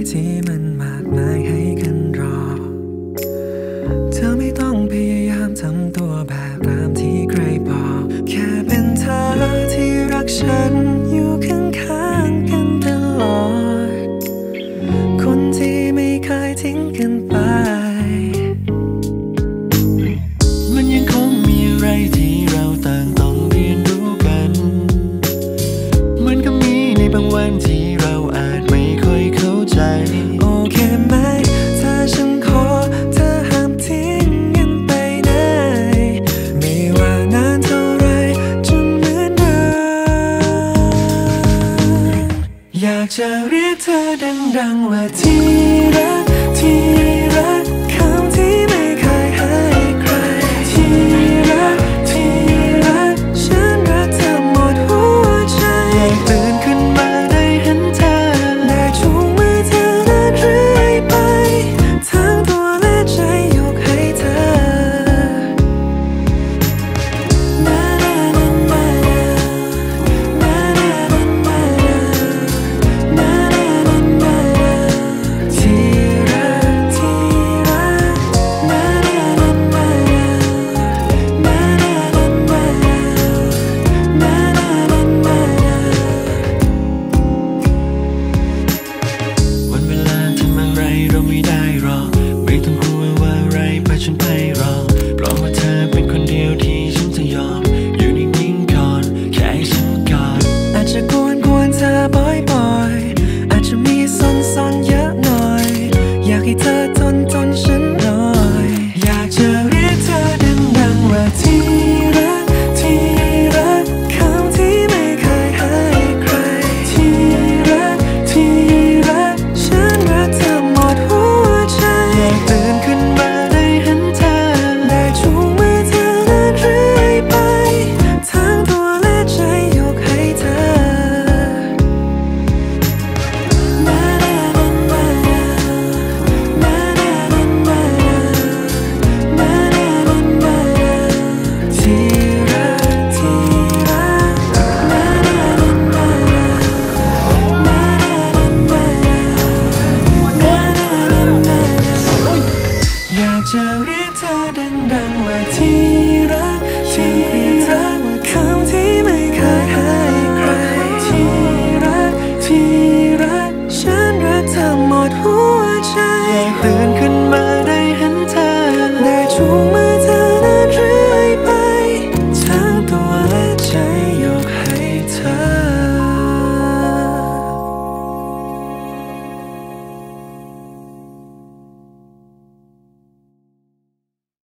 ที่มันมากมายให้กันรอเธอไม่ต้องพยายามทำตัวแบบตามที่ใครบอกแค่เป็นเธอที่รักฉันอยู่ข้างๆกันตลอดคนที่ไม่เคยทิ้งกันไปมันยังคงมีอะไรที่เราต่างต้องเรียนรู้กันมันก็มีในบางวันที่เราอาจไม่ค่อยเข้าใจโอเคไหมถ้าฉันขอเธอห้ามทิ้งกันไปไหนไม่ว่านานเท่าไรจะเหมือนเดิมอยากจะเรียกเธอดังๆว่าที่รักที่รักคำที่ไม่เคยให้ใครที่รักที่รักฉันรักเธอหมดหัวใจอยากตื่นขึ้นมาได้เห็นเธอได้จูงมือเธอเดินเรื่อยไปทั้งตัวและใจยกให้เธอนานานานานานานานานาที่รักที่รักนานานานานาวันเวลาทำอะไรเราไม่ได้หรอกไม่ต้องกลัวว่าอะไรไปฉันไปหรอกเพราะว่าเธอเป็นคนเดียวที่ฉันจะยอมอยู่นิ่งๆก่อนแค่ให้ฉันกอดอาจจะกวนเธอบ่อยๆอาจจะมีซ่อนเยอะหน่อยอยากให้เธอทนฉันหน่อยอยากจะเรียกเธอดังๆว่าที่รักที่รักคำที่ไม่เคยให้ใครที่รักที่รักฉันรักเธอหมดหัวใจอยากตื่นขึ้นมาได้เห็นเธอได้จูงมือเธอเดินเรื่อยไปทั้งตัวและใจยกให้เธอนานานานานานานานานาที่รักที่รักนานานานานานาอยากจะเรียกเธอดังๆว่าที่รักที่รักคำที่ไม่เคยให้ใครที่รักที่รักฉันรักเธอหมดหัวใจอยากตื่นขึ้นมาได้เห็นเธอได้จูงมือเธอเดินเรื่อยไปทั้งตัวและใจยกให้เธอ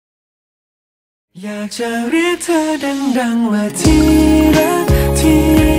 อยากจะเรียกเธอดังๆว่าที่รักที่